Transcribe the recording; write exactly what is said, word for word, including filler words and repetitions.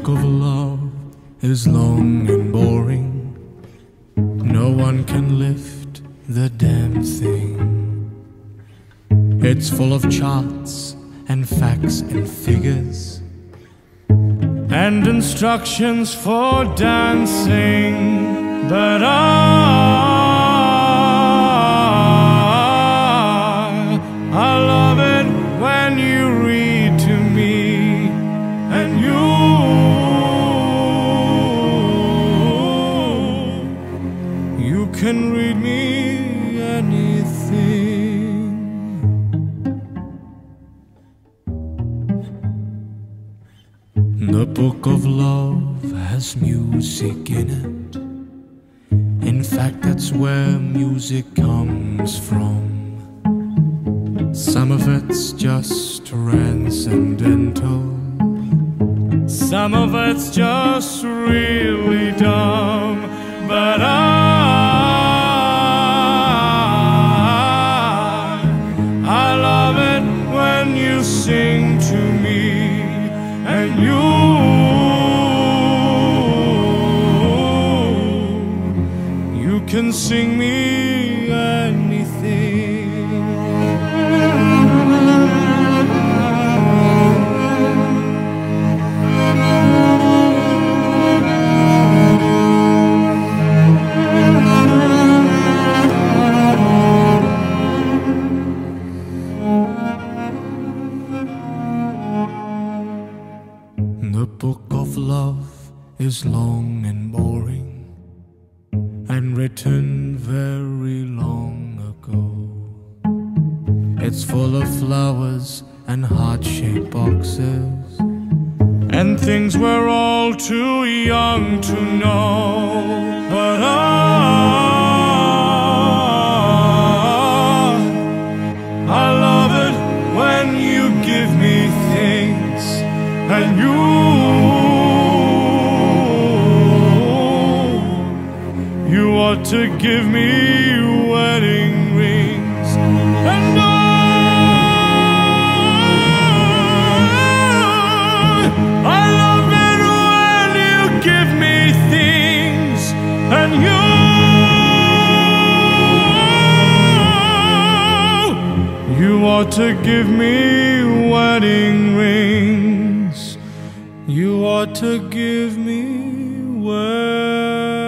book of love is long and boring. No one can lift the damn thing. It's full of charts and facts and figures and instructions for dancing. But I, I love it when you read to me, and you, you can read me anything. The book of love has music in it. In fact, that's where music comes from. Some of it's just transcendental, some of it's just really dumb. But I, I love it when you sing to me, and you, you can sing me anything. The book of love is long and boring, and written very long ago. It's full of flowers and heart-shaped boxes and things we're all too young to know. But I, I love it when you give me things, and you, you ought to give me wedding rings. And I, I love it when you give me things, and you, you ought to give me wedding rings. You ought to give me wedding